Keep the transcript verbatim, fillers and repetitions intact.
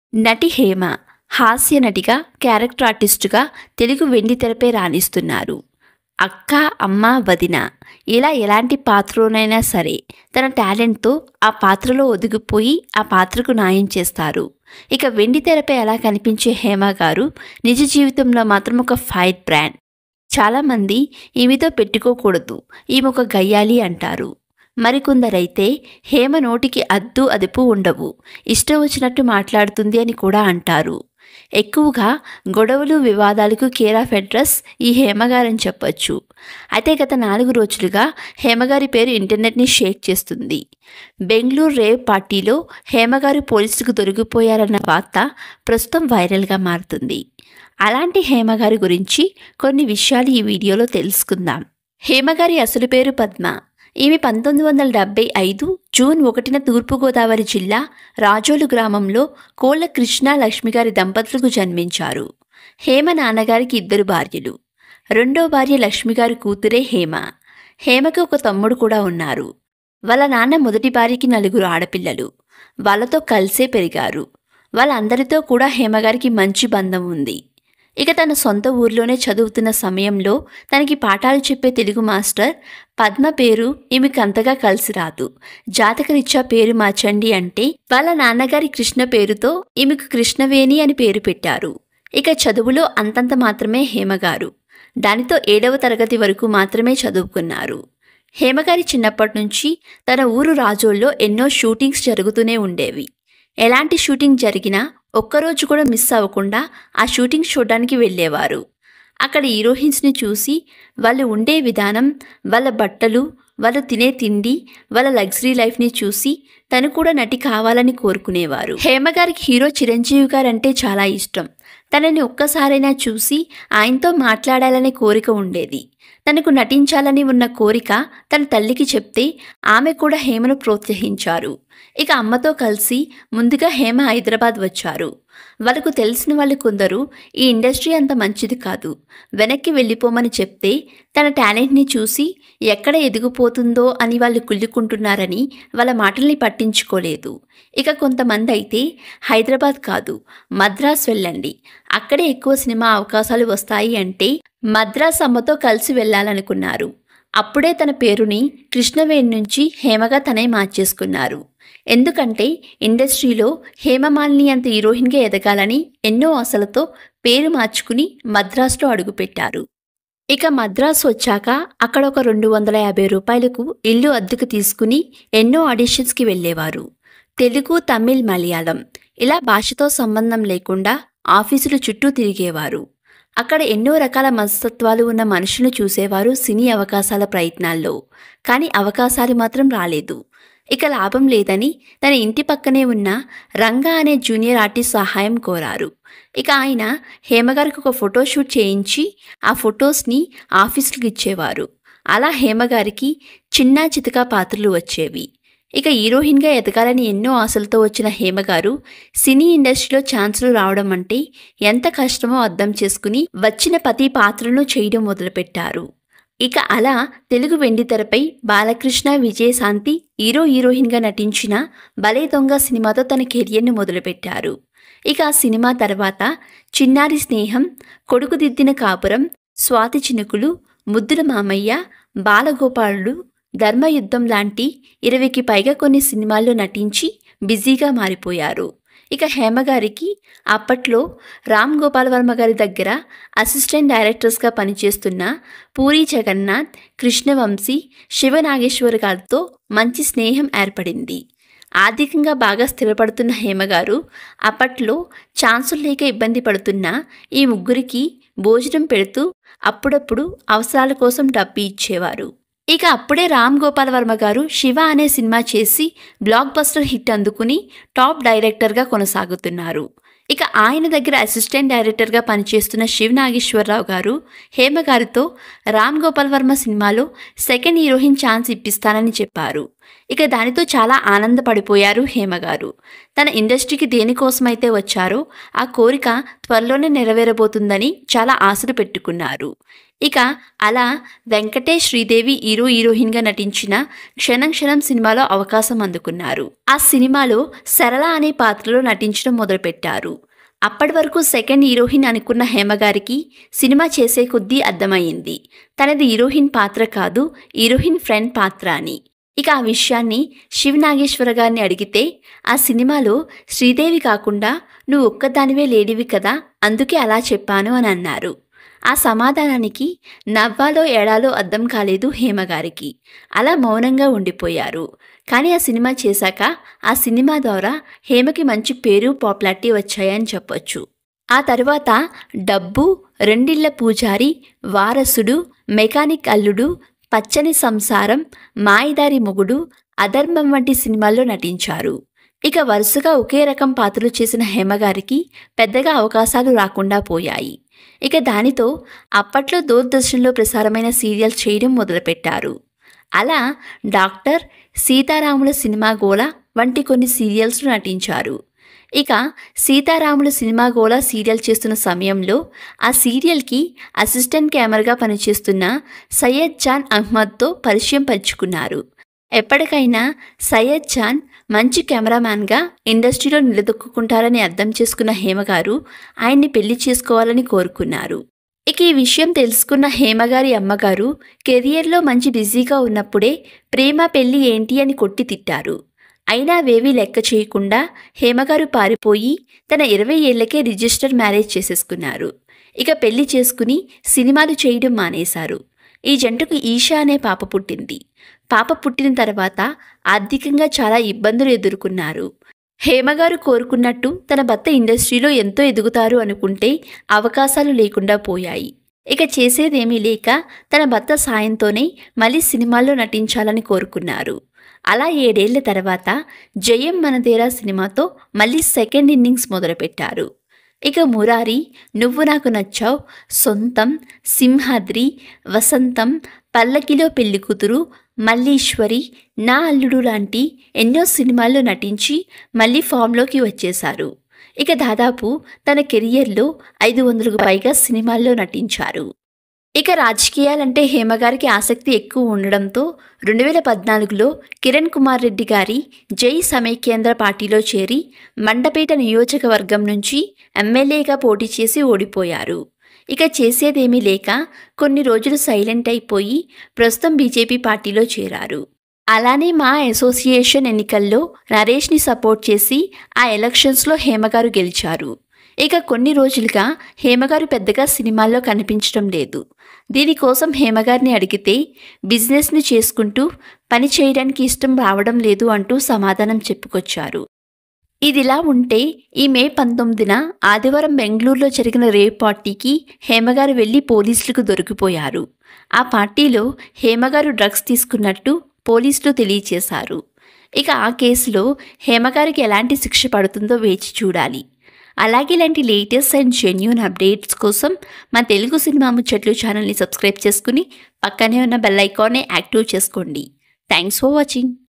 నటి హేమ హాస్య నటిగా, క్యారెక్టర్ ఆర్టిస్టుగా తెలుగు వెండితెరపై రాణిస్తున్నారు. అక్క, అమ్మ, వదిన ఇలా ఎలాంటి పాత్రలోనైనా సరే తన టాలెంట్తో ఆ పాత్రలో ఒదిగిపోయి ఆ పాత్రకు న్యాయం చేస్తారు. ఇక వెండితెరపై అలా కనిపించే హేమ గారు నిజ జీవితంలో మాత్రం ఒక ఫైర్ బ్రాండ్. చాలామంది ఈమెతో పెట్టుకోకూడదు, ఈమె ఒక గయ్యాలి అంటారు. మరికొందరైతే హేమ నోటికి అద్దు అదుపు ఉండవు, ఇష్టం వచ్చినట్టు మాట్లాడుతుంది అని కూడా అంటారు. ఎక్కువగా గొడవలు, వివాదాలకు కేర్ ఆఫ్ అడ్రస్ ఈ హేమగారని చెప్పొచ్చు. అయితే గత నాలుగు రోజులుగా హేమగారి పేరు ఇంటర్నెట్ని షేక్ చేస్తుంది. బెంగళూరు రేవ్ పార్టీలో హేమగారు పోలీసులకు దొరికిపోయారన్న వార్త ప్రస్తుతం వైరల్గా మారుతుంది. అలాంటి హేమగారి గురించి కొన్ని విషయాలు ఈ వీడియోలో తెలుసుకుందాం. హేమగారి అసలు పేరు పద్మ. ఈమె పంతొమ్మిది వందల డెబ్బై ఐదు జూన్ ఒకటిన తూర్పుగోదావరి జిల్లా రాజోలు గ్రామంలో కోళ్ల కృష్ణ లక్ష్మిగారి దంపతులకు జన్మించారు. హేమ నాన్నగారికి ఇద్దరు భార్యలు. రెండో భార్య లక్ష్మిగారి కూతురే హేమ. హేమకి ఒక తమ్ముడు కూడా ఉన్నారు. వాళ్ళ నాన్న మొదటి భార్యకి నలుగురు ఆడపిల్లలు. వాళ్ళతో కలిసే పెరిగారు. వాళ్ళందరితో కూడా హేమగారికి మంచి బంధం ఉంది. ఇక తన సొంత ఊర్లోనే చదువుతున్న సమయంలో తనకి పాఠాలు చెప్పే తెలుగు మాస్టర్ పద్మ పేరు ఈమెకు అంతగా కలిసి రాదు. జాతకరీత్యా పేరు మార్చండి అంటే వాళ్ళ నాన్నగారి కృష్ణ పేరుతో ఈమెకు కృష్ణవేణి అని పేరు పెట్టారు. ఇక చదువులో అంతంత మాత్రమే హేమగారు. దానితో ఏడవ తరగతి వరకు మాత్రమే చదువుకున్నారు. హేమగారి చిన్నప్పటి నుంచి తన ఊరు రాజోల్లో ఎన్నో షూటింగ్స్ జరుగుతూనే ఉండేవి. ఎలాంటి షూటింగ్ జరిగినా ఒక్కరోజు కూడా మిస్ అవ్వకుండా ఆ షూటింగ్ చూడడానికి వెళ్ళేవారు. అక్కడ హీరోయిన్స్ని చూసి వాళ్ళు ఉండే విధానం, వాళ్ళ బట్టలు, వాళ్ళు తినే తిండి, వాళ్ళ లగ్జరీ లైఫ్ని చూసి తను కూడా నటి కావాలని కోరుకునేవారు. హేమగారికి హీరో చిరంజీవి గారంటే చాలా ఇష్టం. తనని ఒక్కసారైనా చూసి ఆయనతో మాట్లాడాలనే కోరిక ఉండేది. తనకు నటించాలని ఉన్న కోరిక తన తల్లికి చెప్తే ఆమె కూడా హేమను ప్రోత్సహించారు. ఇక అమ్మతో కలిసి ముందుగా హేమ హైదరాబాద్ వచ్చారు. వాళ్ళకు తెలిసిన వాళ్ళు కొందరు ఈ ఇండస్ట్రీ అంత మంచిది కాదు, వెనక్కి వెళ్ళిపోమని చెప్తే తన టాలెంట్ని చూసి ఎక్కడ ఎదిగిపోతుందో అని వాళ్ళు కుళ్ళుకుంటున్నారని వాళ్ళ మాటల్ని పట్టించుకోలేదు. ఇక కొంతమంది అయితే హైదరాబాద్ కాదు మద్రాస్ వెళ్ళండి, అక్కడే ఎక్కువ సినిమా అవకాశాలు వస్తాయి అంటే మద్రాస్ అమ్మతో కలిసి వెళ్ళాలనుకున్నారు. అప్పుడే తన పేరుని కృష్ణవేణి నుంచి హేమగా తనే మార్చేసుకున్నారు. ఎందుకంటే ఇండస్ట్రీలో హేమమాలిని అంత హీరోయిన్గా ఎదగాలని ఎన్నో ఆశలతో పేరు మార్చుకుని మద్రాసులో అడుగుపెట్టారు. ఇక మద్రాసు వచ్చాక అక్కడ ఒక రెండు వందల యాభై రూపాయలకు ఇల్లు అద్దెకు తీసుకుని ఎన్నో ఆడిషన్స్కి వెళ్ళేవారు. తెలుగు, తమిళ్, మలయాళం ఇలా భాషతో సంబంధం లేకుండా ఆఫీసులు చుట్టూ తిరిగేవారు. అక్కడ ఎన్నో రకాల మనస్తత్వాలు ఉన్న మనుషులను చూసేవారు సినీ అవకాశాల ప్రయత్నాల్లో. కానీ అవకాశాలు మాత్రం రాలేదు. ఇక లాభం లేదని తన ఇంటి పక్కనే ఉన్న రంగా అనే జూనియర్ ఆర్టిస్ట్ సహాయం కోరారు. ఇక ఆయన హేమగారికి ఒక ఫోటోషూట్ చేయించి ఆ ఫొటోస్ని ఆఫీసులకు ఇచ్చేవారు. అలా హేమగారికి చిన్నా చితకా పాత్రలు వచ్చేవి. ఇక హీరోయిన్గా ఎదగాలని ఎన్నో ఆశలతో వచ్చిన హేమగారు సినీ ఇండస్ట్రీలో ఛాన్సులు రావడం అంటే ఎంత కష్టమో అర్థం చేసుకుని వచ్చిన ప్రతి పాత్రను చేయడం మొదలుపెట్టారు. ఇక అలా తెలుగు వెండితెరపై బాలకృష్ణ, విజయశాంతి హీరో హీరోయిన్గా నటించిన భలే దొంగ సినిమాతో తన కెరియర్ను మొదలుపెట్టారు. ఇక ఆ సినిమా తర్వాత చిన్నారి స్నేహం, కొడుకుదిద్దిన కాపురం, స్వాతి చినుకులు, ముద్దుల మామయ్య, బాలగోపాలుడు, ధర్మయుద్ధం లాంటి ఇరవైకి పైగా కొన్ని సినిమాల్లో నటించి బిజీగా మారిపోయారు. ఇక హేమగారికి అప్పట్లో రామ్ గోపాల్ వర్మ గారి దగ్గర అసిస్టెంట్ డైరెక్టర్స్గా పనిచేస్తున్న పూరి జగన్నాథ్, కృష్ణవంశీ, శివనాగేశ్వర్ గారితో మంచి స్నేహం ఏర్పడింది. ఆర్థికంగా బాగా స్థిరపడుతున్న హేమగారు అప్పట్లో ఛాన్సులు లేక ఇబ్బంది పడుతున్న ఈ ముగ్గురికి భోజనం పెడుతూ అప్పుడప్పుడు అవసరాల కోసం డబ్బు ఇచ్చేవారు. ఇక అప్పుడే రామ్ గోపాల్ వర్మ గారు శివ అనే సినిమా చేసి బ్లాక్ బస్టర్ హిట్ అందుకుని టాప్ డైరెక్టర్గా కొనసాగుతున్నారు. ఇక ఆయన దగ్గర అసిస్టెంట్ డైరెక్టర్గా పనిచేస్తున్న శివ నాగేశ్వరరావు గారు హేమగారితో రామ్ గోపాల్ వర్మ సినిమాలో సెకండ్ హీరోయిన్ ఛాన్స్ ఇప్పిస్తానని చెప్పారు. ఇక దానితో చాలా ఆనందపడిపోయారు హేమగారు. తన ఇండస్ట్రీకి దేనికోసమైతే వచ్చారో ఆ కోరిక త్వరలోనే నెరవేరబోతుందని చాలా ఆశలు పెట్టుకున్నారు. ఇక అలా వెంకటేష్ శ్రీదేవి హీరో హీరోయిన్గా నటించిన క్షణం క్షణం సినిమాలో అవకాశం అందుకున్నారు. ఆ సినిమాలో సరళ అనే పాత్రలో నటించడం మొదలుపెట్టారు. అప్పటి వరకు సెకండ్ హీరోయిన్ అనుకున్న హేమ గారికి సినిమా చేసే కొద్దీ అర్థమయ్యింది తనది హీరోయిన్ పాత్ర కాదు, హీరోయిన్ ఫ్రెండ్ పాత్ర అని. ఇక ఆ విషయాన్ని శివ్ నాగేశ్వర గారిని అడిగితే ఆ సినిమాలో శ్రీదేవి కాకుండా నువ్వు ఒక్కదానివే లేడివి కదా, అందుకే అలా చెప్పాను అని అన్నారు. ఆ సమాధానానికి నవ్వాలో ఏడాలో అర్థం కాలేదు హేమగారికి. అలా మౌనంగా ఉండిపోయారు. కానీ ఆ సినిమా చేశాక ఆ సినిమా ద్వారా హేమకి మంచి పేరు పాపులారిటీ వచ్చాయని చెప్పొచ్చు. ఆ తర్వాత డబ్బు, రెండిళ్ల పూజారి, వారసుడు, మెకానిక్ అల్లుడు, పచ్చని సంసారం, మాయదారి మొగుడు, అధర్మం వంటి సినిమాల్లో నటించారు. ఇక వరుసగా ఒకే రకం పాత్రలు చేసిన హేమగారికి పెద్దగా అవకాశాలు రాకుండా పోయాయి. ఇక దానితో అప్పట్లో దూరదర్శన్లో ప్రసారమైన సీరియల్ చేయడం మొదలుపెట్టారు. అలా డాక్టర్, సీతారాముల సినిమా గోల వంటి కొన్ని సీరియల్స్లో నటించారు. ఇక సీతారాముల సినిమా గోల సీరియల్ చేస్తున్న సమయంలో ఆ సీరియల్కి అసిస్టెంట్ కెమెరాగా పనిచేస్తున్న సయ్యద్ జాన్ అహ్మద్తో పరిచయం పంచుకున్నారు. ఎప్పటికైనా సయ్యద్ జాన్ మంచి కెమెరామ్యాన్గా ఇండస్ట్రీలో నిలదొక్కుంటారని అర్థం చేసుకున్న హేమగారు ఆయన్ని పెళ్లి చేసుకోవాలని కోరుకున్నారు. ఇక ఈ విషయం తెలుసుకున్న హేమగారి అమ్మగారు కెరియర్లో మంచి బిజీగా ఉన్నప్పుడే ప్రేమ పెళ్లి ఏంటి అని కొట్టి తిట్టారు. అయినా వేవీ లెక్క చేయకుండా హేమగారు పారిపోయి తన ఇరవై ఏళ్లకే రిజిస్టర్ మ్యారేజ్ చేసేసుకున్నారు. ఇక పెళ్లి చేసుకుని సినిమాలు చేయడం మానేశారు. ఈ జంటకు ఈషా అనే పాప పుట్టింది. పాప పుట్టిన తర్వాత ఆర్థికంగా చాలా ఇబ్బందులు ఎదుర్కొన్నారు. హేమగారు కోరుకున్నట్టు తన భర్త ఇండస్ట్రీలో ఎంతో ఎదుగుతారు అనుకుంటే అవకాశాలు లేకుండా పోయాయి. ఇక చేసేదేమీ లేక తన భర్త సాయంతోనే మళ్ళీ సినిమాల్లో నటించాలని కోరుకున్నారు. అలా ఏడేళ్ల తర్వాత జయం మనదేరా సినిమాతో మళ్ళీ సెకండ్ ఇన్నింగ్స్ మొదలుపెట్టారు. ఇక మురారి, నువ్వు నాకు నచ్చావ్, సొంతం, సింహాద్రి, వసంతం, పల్లకిలో పెళ్లికూతురు, మల్లీశ్వరి, నా అల్లుడు లాంటి ఎన్నో సినిమాల్లో నటించి మళ్ళీ ఫామ్లోకి వచ్చేశారు. ఇక దాదాపు తన కెరియర్లో ఐదు వందలకు పైగా సినిమాల్లో నటించారు. ఇక రాజకీయాలంటే హేమగారికి ఆసక్తి ఎక్కువ ఉండడంతో రెండు వేల పద్నాలుగులో కిరణ్ కుమార్ రెడ్డి గారి జై సమైక్యాంధ్ర పార్టీలో చేరి మండపేట నియోజకవర్గం నుంచి ఎమ్మెల్యేగా పోటీ చేసి ఓడిపోయారు. ఇక చేసేదేమీ లేక కొన్ని రోజులు సైలెంట్ అయిపోయి ప్రస్తుతం బీజేపీ పార్టీలో చేరారు. అలానే మా అసోసియేషన్ ఎన్నికల్లో నరేష్ని సపోర్ట్ చేసి ఆ ఎలక్షన్స్లో హేమగారు గెలిచారు. ఇక కొన్ని రోజులుగా హేమగారు పెద్దగా సినిమాల్లో కనిపించడం లేదు. దీనికోసం హేమగారిని అడిగితే బిజినెస్ని చేసుకుంటూ పని చేయడానికి ఇష్టం రావడం లేదు అంటూ సమాధానం చెప్పుకొచ్చారు. ఇదిలా ఉంటే ఈ మే పంతొమ్మిదిన ఆదివారం బెంగళూరులో జరిగిన రేవ్ పార్టీకి హేమగారు వెళ్లి పోలీసులకు దొరికిపోయారు. ఆ పార్టీలో హేమగారు డ్రగ్స్ తీసుకున్నట్టు పోలీసులు తెలియచేశారు. ఇక ఆ కేసులో హేమగారికి ఎలాంటి శిక్ష పడుతుందో వేచి చూడాలి. అలాగే ఇలాంటి లేటెస్ట్ అండ్ జెన్యూన్ అప్డేట్స్ కోసం మా తెలుగు సినిమా ముచ్చట్లు ఛానల్ని సబ్స్క్రైబ్ చేసుకుని పక్కనే ఉన్న బెల్ ఐకాన్ని యాక్టివ్ చేసుకోండి. Thanks for watching.